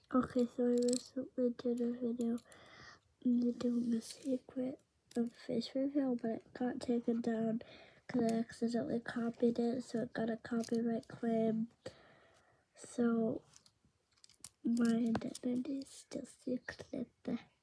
Okay, so I recently did a video doing a secret of fish reveal, but it got taken down because I accidentally copied it, so it got a copyright claim. So my identity is still secret.